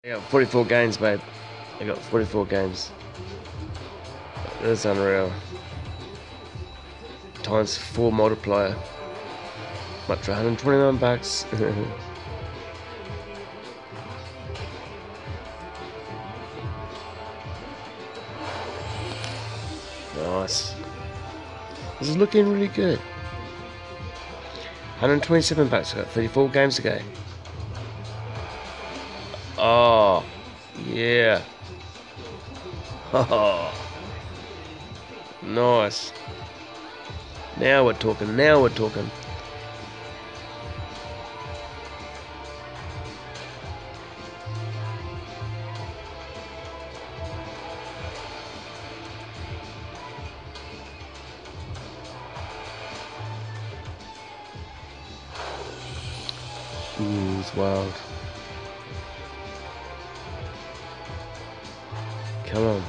I got 44 games, babe. I got 44 games. That's unreal. Times 4 multiplier. Much for 129 bucks. Nice. This is looking really good. 127 bucks. I got 34 games to go. Oh, yeah. Oh, nice. Now we're talking. Now we're talking. Ooh, it's wild. Come on.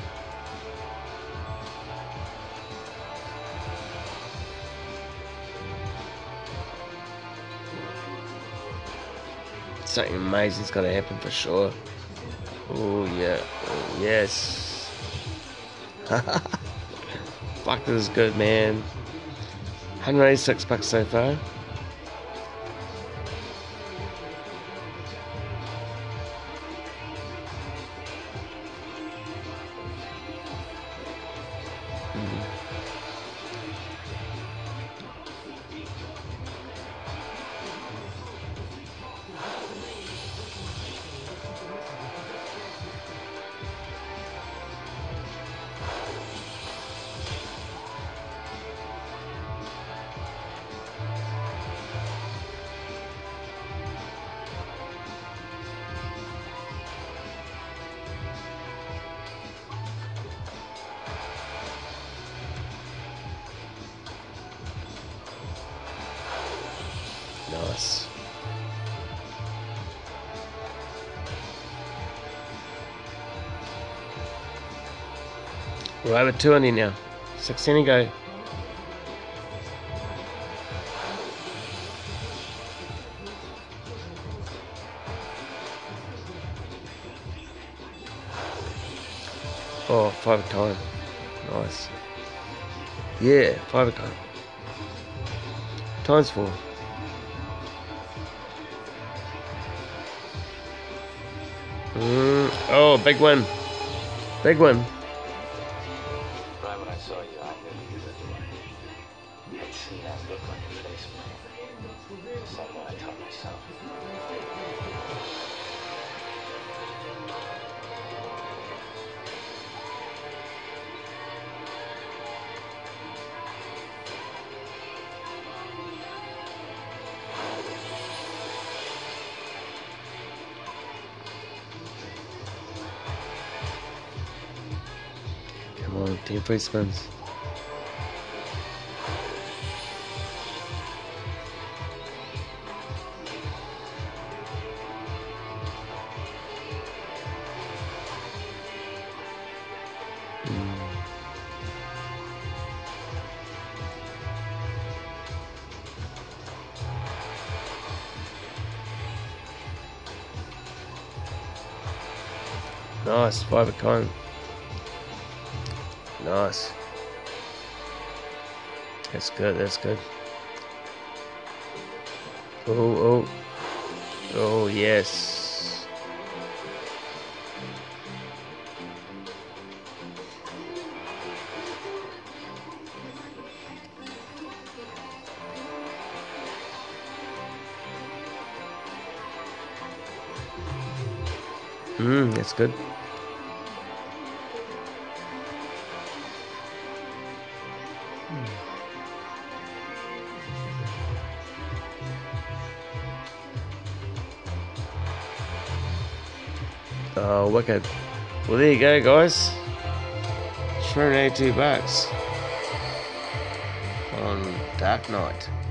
Something amazing's got to happen for sure. Oh yeah. Oh, yes. Fuck, this is good, man. 186 bucks so far. Nice. We're over 200 now. 16 to go. Oh, 5 a time. Nice. Yeah, 5 a time. Times 4. Oh, big one. Big one. Right when I saw you, I knew you were the one. I'd seen that look on your face before. Something I taught myself. Come on, 10 free spins. Nice, 5 a time. Nice. That's good, that's good. Oh, oh. Oh, yes. That's good. Oh, wicked. Well, there you go, guys. 382 bucks on Dark Knight.